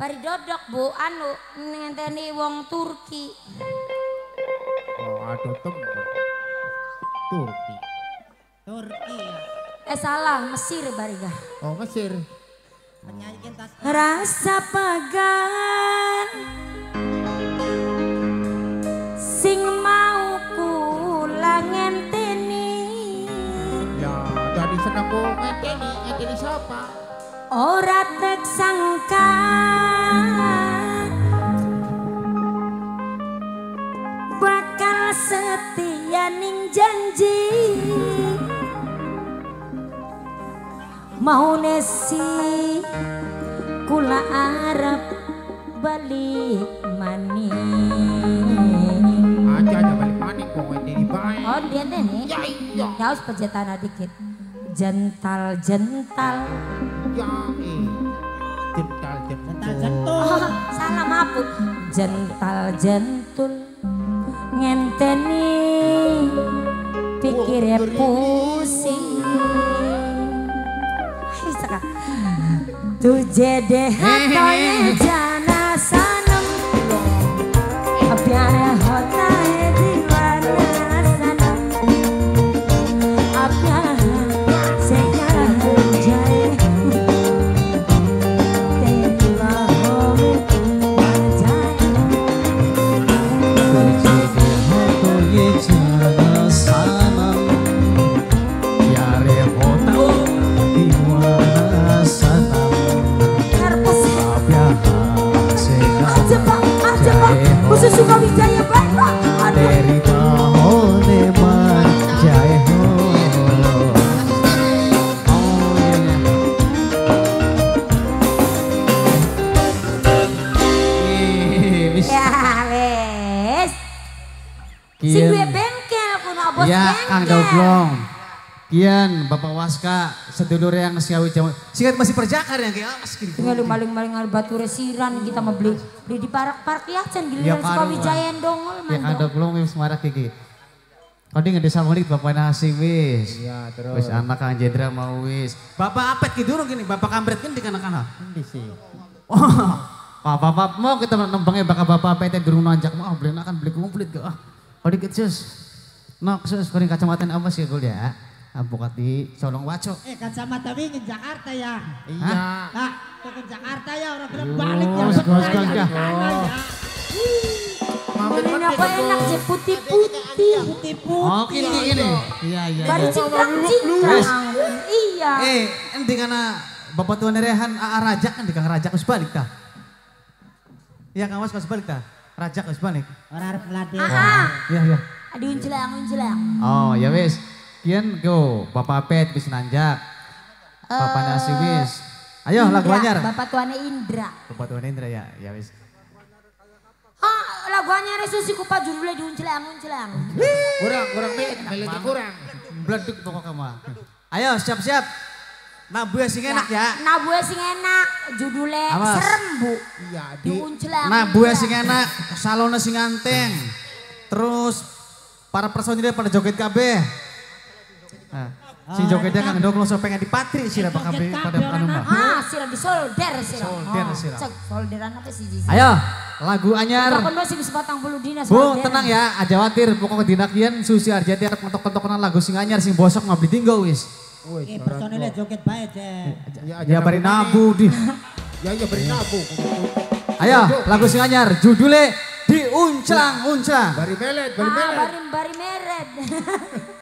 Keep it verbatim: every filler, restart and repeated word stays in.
Bari dodok Bu, anu ngenteni wong Turki. Oh, aduh temen. Turki. Turki ya. Eh salah, Mesir bari gah. Oh, Mesir. Penyanyikan tas. Rasa pagan sing mau kula ngenteni. Ya, tadi senang mau ngenteni, ngenteni siapa? Ora tek sangka bakal setia ning janji. Mau nesi kula arep balik maning. Aja aja balik maning kok ngenteni baik. Oh dia nih. Ya iya. Gaus pejetana dikit. Jental jental. Ya eh. Jental jentul. Jental jentul. Oh, salah maaf Bu. Jental jentul ngenteni pikirnya pusing. Hai saka. Tujhe de hatoye jana sanam प्यार होता है दीवाना सनम अब यहाँ से क्या हो जाए तेरी बाहों में मर जाए तुझे हो ये जाना सनम प्यार होता दीवाना सनम अब यहाँ से aja Pak, aja Pak, khusus suka wijaya Pak. तेरी बाहों ने मंजाए हो Ya wes, si gue bengkel kuno bos ya bengkel. Kang Doblong Kian Bapak Waska sedulur yang siawi jaman singkat masih perjakar ya kayak mas gini Tinggal maling-maling batu resiran kita mau beli beli di parak-parak ya Cen Ya, giliran suka paru, wijaya dongol ya Kang mandong. Doblong wis marak iki kau di ngedesa menit Bapak nasi wis Ya terus. wis anak Kang Jendra mau wis Bapak apet gitu dong gini Bapak kampret kan di kanak-kanak Ini sih. Wah, bapak mau kita nembangnya bakal bapak apa itu durung nanjak mau beli akan beli komplit gak ah kau dikit sus nok sus kuring kacamata apa sih gue ya apokat di Solong Waco Eh kacamata wingin Jakarta ya. Iya. Nah, tuh ke Jakarta ya orang bilang balik ya. Gus, gus, gus, gus. Mampir Ini apa enak sih putih-putih. Putih-putih. oh ini ini iya iya Baru iya. cingkrang-cingkrang. Iya. eh nanti karena bapak tuan Rehan A A Raja kan di Kang Raja harus balik ta iya Kang Was harus balik ta Raja harus balik Orang harus pelatih. Ah, iya iya aduh uncelang uncelang. oh ya wis kian go bapak pet wis nanjak bapak nasi wis ayo lagu Indra, anyar Bapak tuane Indra. bapak tuan Indra ya ya wis Ah, lagu anyar Susi ku pak judulnya diuncelang uncelang. Kurang, kurang bet, melete kurang. Bleduk pokok kamu. Ayo siap-siap. Nah buah sing enak ya. Nah buah sing enak judulnya Awas. serem Bu. Iya, di Diuncelang. Nah buah sing enak, salona sing anteng. Terus para personilnya pada joget kabeh. Nah, si jogetnya Kang Dok langsung pengen dipatri sih apa kabeh pada anu mah. Ah, sira di solder sira. Solder, Oh, sira. cek solderan apa sih Zizi? Ayo, lagu anyar. Bakon sing sepatang puluh dinas. Bu, tenang ya, aja khawatir pokok dina kian Susi Arjati arep mentok-mentokan lagu sing anyar sing bosok mah beli tinggal wis. Woi, Eh personilnya joget baik deh. Ya bari nabu di. Ya ya beri nabu. Ayo, lagu sing anyar judulnya Diuncelang-uncelang. Bari melet, bari Ah, melet. bari bari meret.